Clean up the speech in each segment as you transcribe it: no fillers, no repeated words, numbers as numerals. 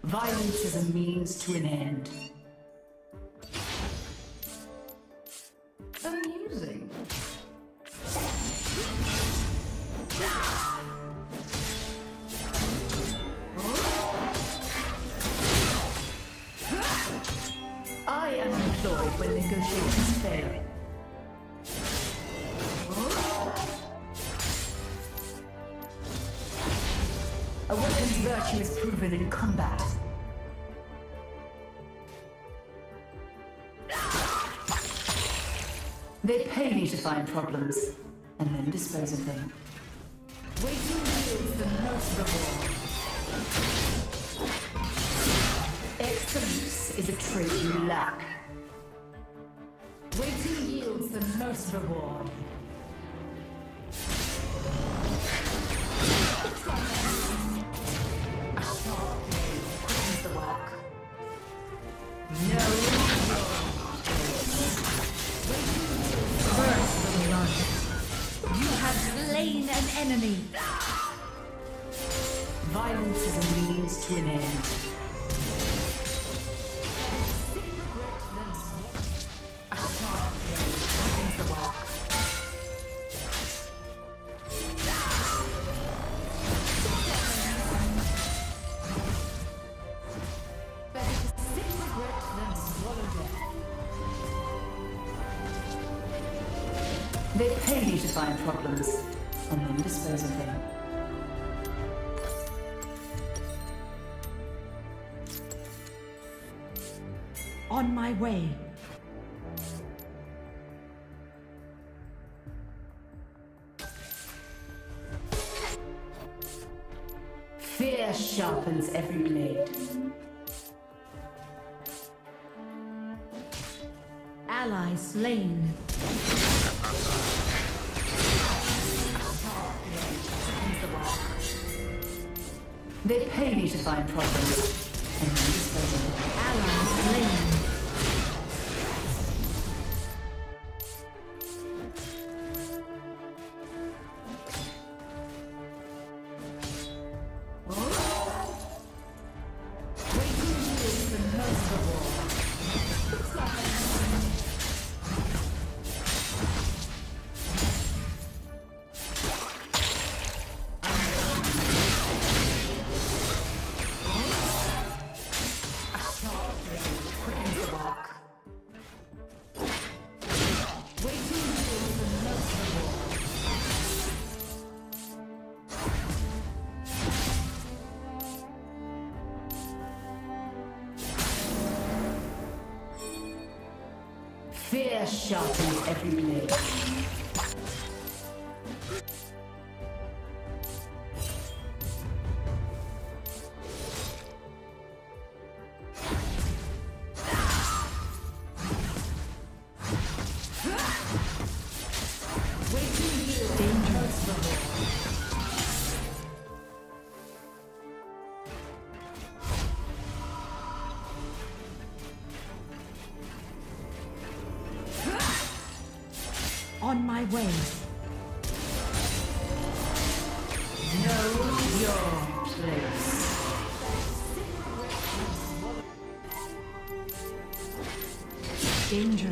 Violence is a means to an end. Amusing. I am employed when negotiations fail. A weapon's virtue is proven in combat. They pay me to find problems, and then dispose of them. Waiting yields the most reward. Excellence is a trait you lack. Waiting yields the most reward. A sharp blade quickens the work. No. You have slain an enemy. Violence is a means to an end. A sharp blade quickens the work. Better to sit regret than swallow death. They pay me to find problems, and then dispose of them. On my way. Fear sharpens every blade. Ally slain. They pay me to find problems, and then dispose of them. Ally slain. Fear sharpens every blade. On my way. Know your place. Danger.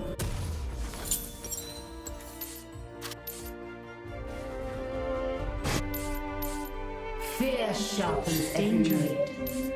Fear sharpens Danger. every blade.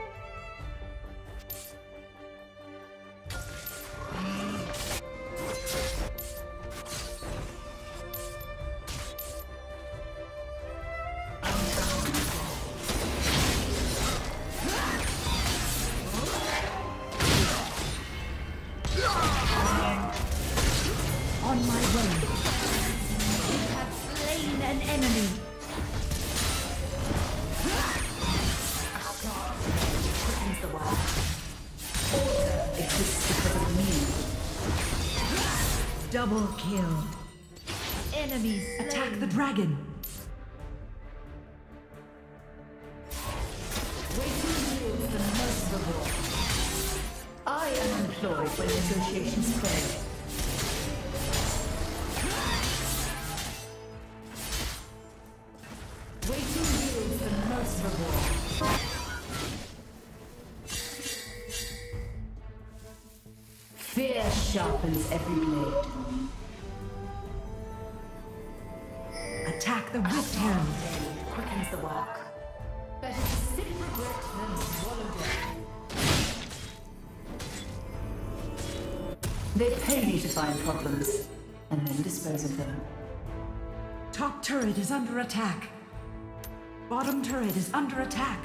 On my way. You have slain an enemy. Quickens the work. Order exists because of me. Double kill. Enemies attack the dragon. Waiting yields the most reward. I am employed when negotiations fail. Waiting yields the most reward. sharpens every blade. Attack the Rift Herald. Quickens the work. Better to sit regret than swallow death. They pay me to find problems and then dispose of them. Top turret is under attack. Bottom turret is under attack.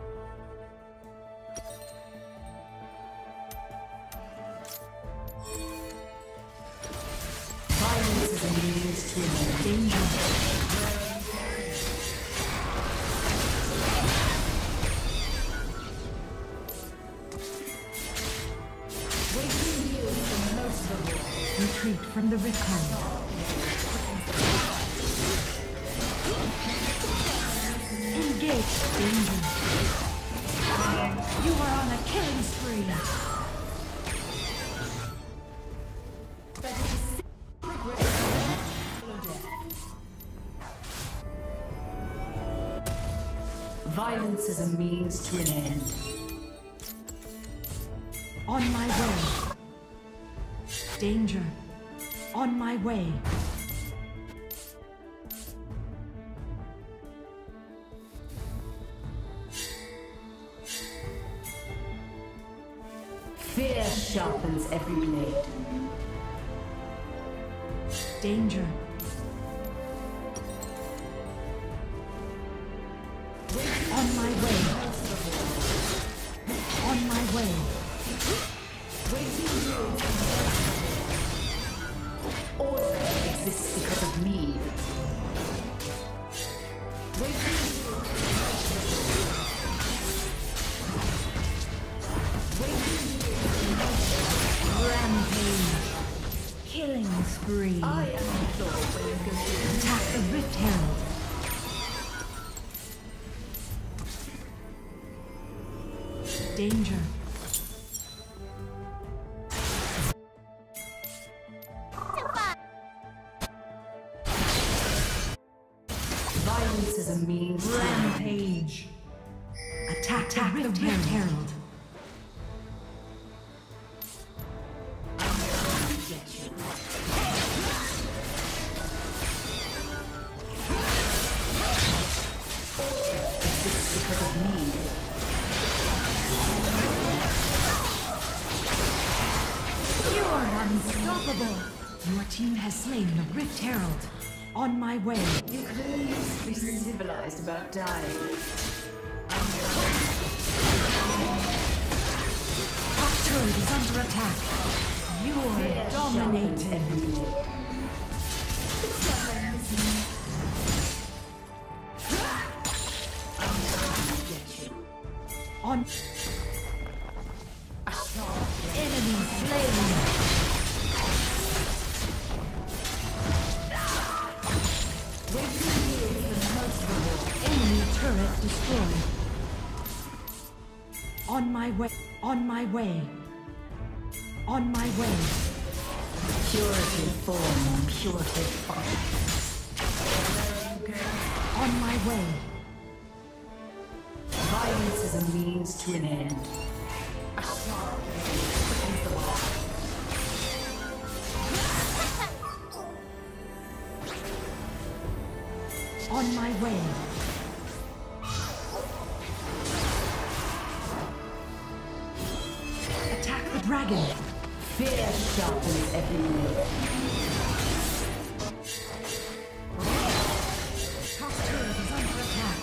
Violence is a means to avoid danger. Retreat from the Rift Herald. Engage danger. You are on a killing spree. Violence is a means to an end. On my way. Danger. On my way. Fear sharpens every blade. Danger. On my way. On my way. Order exists because of me. Rampage. Killing spree. I am the Attack the Rift Herald. Danger. Violence is a means. Rampage. Attack the Rift Herald. Unstoppable! Your team has slain the Rift Herald. On my way. You could at least be civilized about dying. Top turret is under attack. You are dominated. On enemy slain. Enemy turret destroyed. On my way. On my way. On my way. Purity form, purity fire. On my way. Violence is a means to an end. On my way. Attack the dragon. Fear sharpens every blade. Top turret is under attack.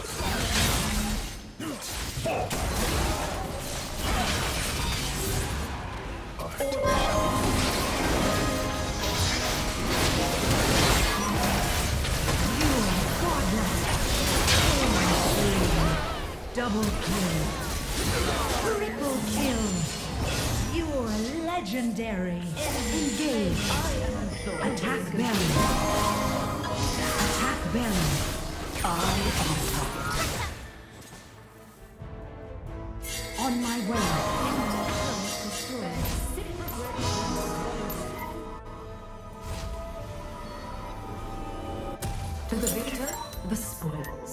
Double kill. Triple kill. You're legendary. Engage. Attack Baron. Attack Baron. I am top. On my way. To the victor, the spoils.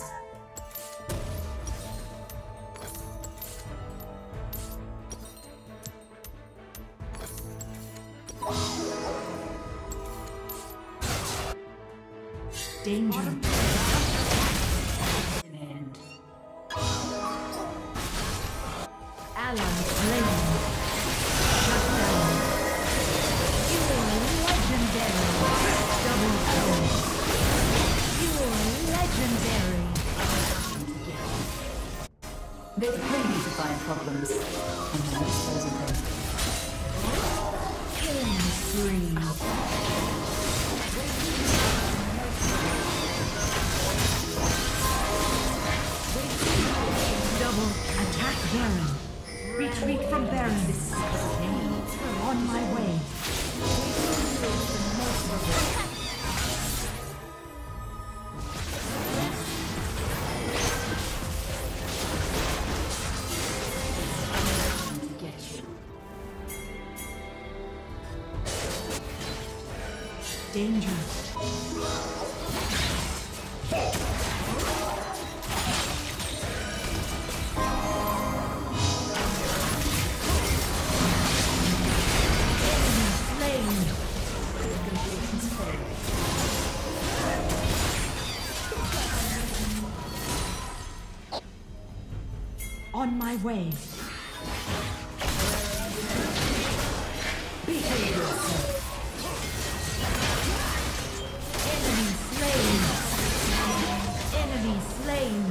Danger. An end. Ally slain. Shut down. You are legendary. Double kill. You are legendary. They pay me to find problems and then dispose of them. Killing spree. Double attack Baron. Retreat from Baron. On my way. Danger. On my way. Behave yourself. Enemy slain. Enemy slain.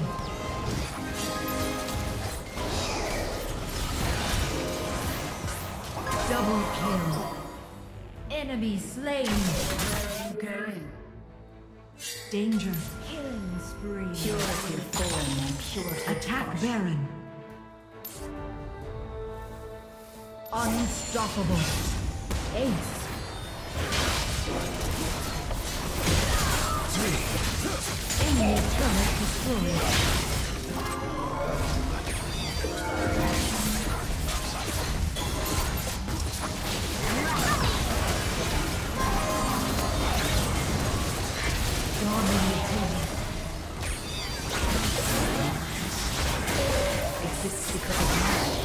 Double kill. Enemy slain. Where are you going? Danger. Killing spree. Pure as your form and pure. Attack Baron. Unstoppable. Ace. Enemy turret destroyed. Dominating. Exists because of magic.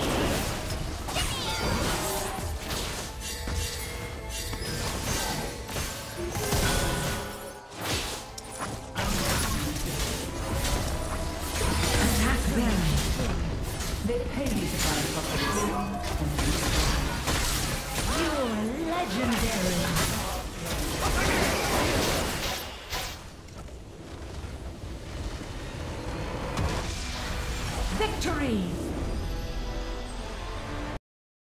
They pay me to find problems. You're legendary. Victory!